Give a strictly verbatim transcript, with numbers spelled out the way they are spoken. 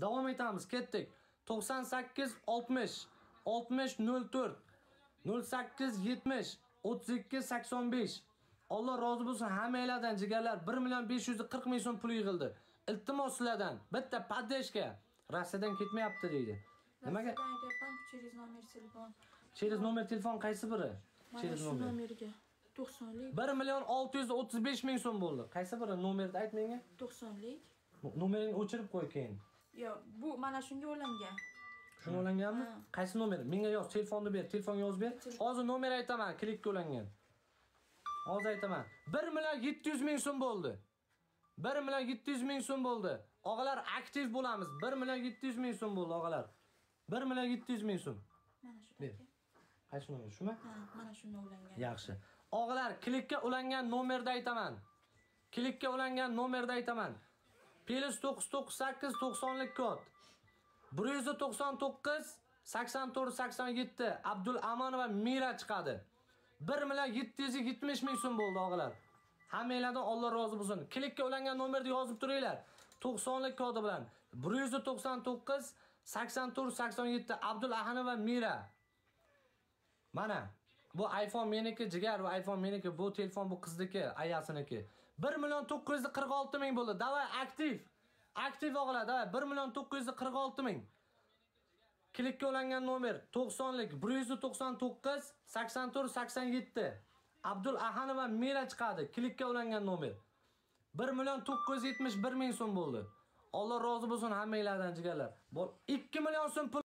Davom etamiz, ketdik. to'qson sakkiz oltmish oltmish nol to'rt nol sakkiz yetmish o'ttiz ikki sakson besh. Alloh rozi bo'lsin hammanglardan jigarlar. bir million besh yuz qirq ming so'm pul yig'ildi. Iltimos sizlardan bitta paddeshka Rossiyadan ketmayapti deydi. Nimaga? Через номер telefon. Через номер telefon qaysi biri? Через номер. Nomerga to'qsonlik. bir million olti yuz o'ttiz besh ming so'm bo'ldi. Qaysi biri? Nomerni ayt menga. to'qsonlik. Nomeringni o'chirib qo'y keyin. Yo'q, bu mana shunga ulangan. Shunga ulanganmi? Qaysi nomer? Menga yoz, telefonni ber, telefon yozib ber. Hozir nomer aytaman, klikka ulangan. Hozir aytaman. bir million yetti yuz ming so'm bo'ldi. bir million yetti yuz ming so'm bo'ldi. Og'alar aktiv bo'lamiz. bir million yetti yuz ming so'm bo'ldi, og'alar. bir million yetti yuz ming so'm. Mana shu. Qaysi nomer? Shumi? Ha, mana shunga ulangan. Yaxshi. Og'alar, klikka ulangan nomerda aytaman. Klikka ulangan nomerda aytaman. Plus to'qqiz to'qqiz sakkiz to'qsonlik kod. bir yuz to'qson to'qqiz sakson to'rt sakson yetti Abdul Amanova Mira chiqadi. bir million yetti yuz yetmish ming so'm bo'ldi, og'alar. Hammanglardan Alloh rozi bo'lsin. Klikka ulangan nomerni yozib turinglar. to'qsonlik kodi bilan bir yuz to'qson to'qqiz sakson to'rt sakson yetti Abdul Ahanova Mira. Mana bu iPhone meniki, jigar, bu iPhone meniki, bu telefon bu qizniki, ayasiniki. bir million to'qqiz yuz qirq olti ming bo'ldi. Davay aktiv. Aktiv og'alar, davay bir million to'qqiz yuz qirq olti ming. Klikka ulangan nomer to'qsonlik bir yuz to'qson to'qqiz sakson to'rt sakson yetti Abdul Ahanova Mira chiqadi. Klikka ulangan nomer bir million to'qqiz yuz yetmish bir ming so'm bo'ldi. Alloh rozi bo'lsin hammanglardan jigarlar. ikki million so'm